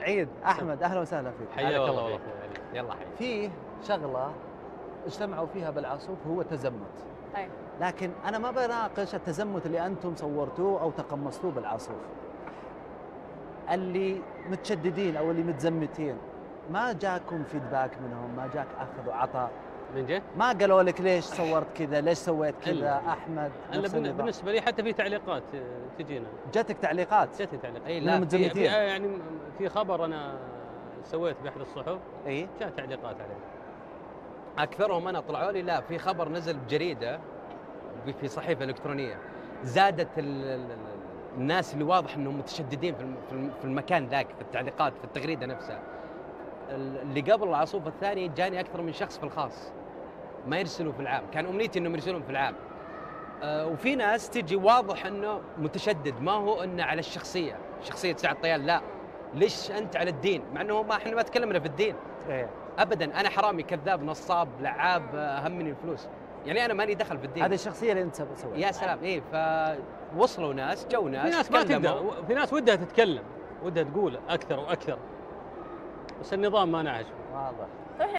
عيد احمد، اهلا وسهلا فيك. حياك الله والله. يلا حي. في شغله اجتمعوا فيها بالعاصوف هو التزمت. أي. لكن انا ما بناقش التزمت اللي انتم صورتوه او تقمصتوه بالعاصوف. اللي متشددين او اللي متزمتين، ما جاكم فيدباك منهم؟ ما جاك اخذ وعطاء؟ من جد؟ ما قالوا لك ليش صورت كذا، ليش سويت كذا احمد؟ انا بالنسبه لي حتى في تعليقات تجينا. جاتك تعليقات؟ جاتني تعليقات. اي لا، في يعني في خبر انا سويت باحد الصحف. اي جاء تعليقات عليه. اكثرهم انا طلعوا لي لا، في خبر نزل بجريده في صحيفه الكترونيه، زادت الناس اللي واضح انهم متشددين في المكان ذاك، في التعليقات في التغريده نفسها. اللي قبل العاصوف الثاني جاني اكثر من شخص في الخاص ما يرسلوا في العام، كان امنيتي انهم يرسلون في العام. وفي ناس تجي واضح انه متشدد، ما هو انه على الشخصيه، شخصيه سعد طيال، لا، ليش انت على الدين؟ مع انه ما احنا ما تكلمنا في الدين. إيه. ابدا، انا حرامي كذاب نصاب لعاب، اهمني الفلوس، يعني انا مالي دخل في الدين. هذه الشخصيه اللي انت سويتها. يا سلام. ايه، فوصلوا ناس، جو ناس، في ناس ما تقدر، في ناس ودها تتكلم، ودها تقول اكثر واكثر، بس النظام ما نعش. واضح.